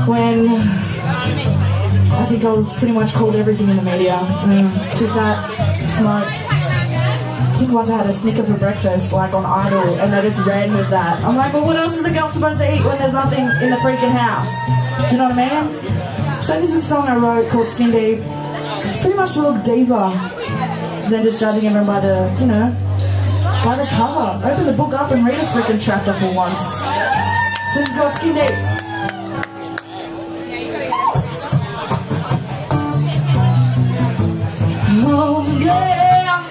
when I think I was pretty much called everything in the media. Too fat, smoked. I think once I had a Snicker for breakfast, like on Idol, and they just ran with that. I'm like, well, what else is a girl supposed to eat when there's nothing in the freaking house? Do you know what I mean? So this is a song I wrote called Skin Deep. It's pretty much a little diva than just judging everyone by the, you know, by the cover. Open the book up and read a freaking chapter for once. So this is called Skin Deep. Oh yeah.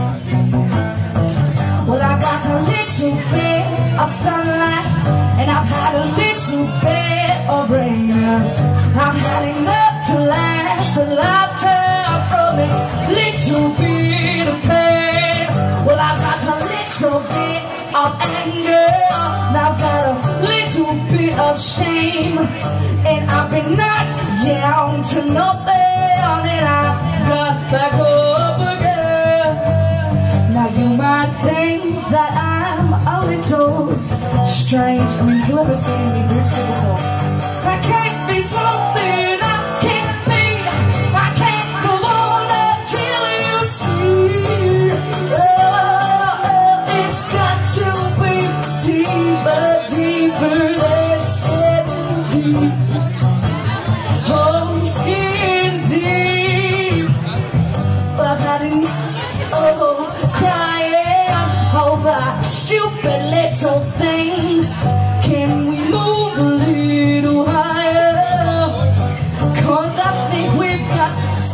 Well, I got a little bit of sunlight, and I've had a little bit of rain. I've had enough to last a lifetime from this little bit of pain. Well, I've got a little bit of anger, and I've got a little bit of shame, and I've been knocked down to nothing, and I got back up again. Now you might think that I'm a little strange. I mean, whoever's seen me do before. I can't be something I can't be. I can't go on until you see. Oh, it's got to be deeper, deeper than skin deep. Oh, skin deep. I've had enough crying over stupid little things. Can we move a little higher? 'Cause I think we've got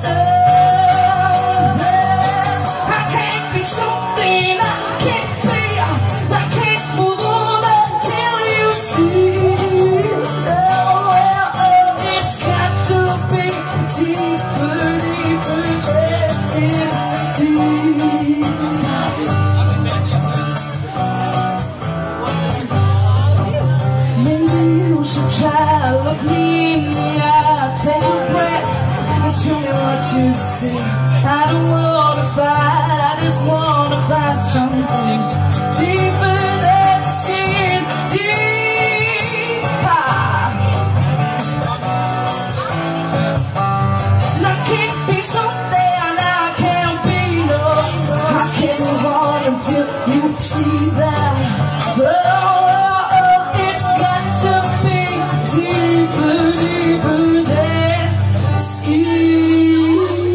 something. I can't be something I can't be. I can't move on until you see. Oh, it's got to be deeper, deeper than skin deep. Maybe you should try to look me in the eye, take a breath, and tell me what you see. I don't wanna fight, I just wanna find something deeper than skin deep. And I can't be something I can't be, no. I can't move on until you see that. Oh, it's got to be deeper, deeper than skin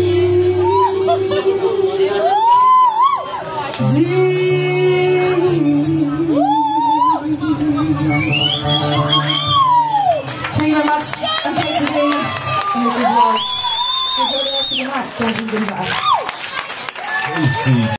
deep. Thank you very much, and thanks for being here. And this is Lars. Enjoy the rest of the night. Thank you, goodbye.